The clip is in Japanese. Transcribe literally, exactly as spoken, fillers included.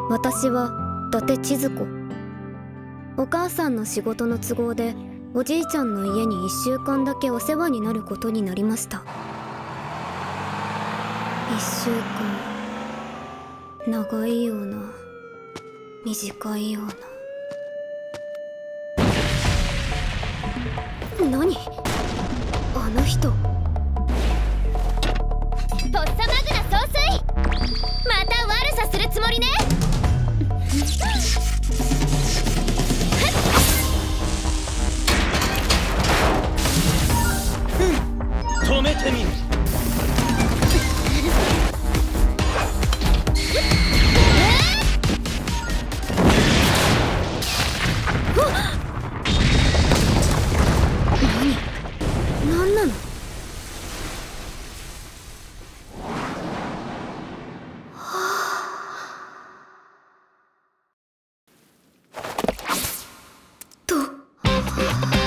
私は伊達千鶴子。お母さんの仕事の都合でおじいちゃんの家にいっしゅうかんだけお世話になることになりました。いっしゅうかん、長いような短いような。何？あの人。 ポッサマグナ総帥、また悪さするつもりね。 止めてみる。 何？何なの？と。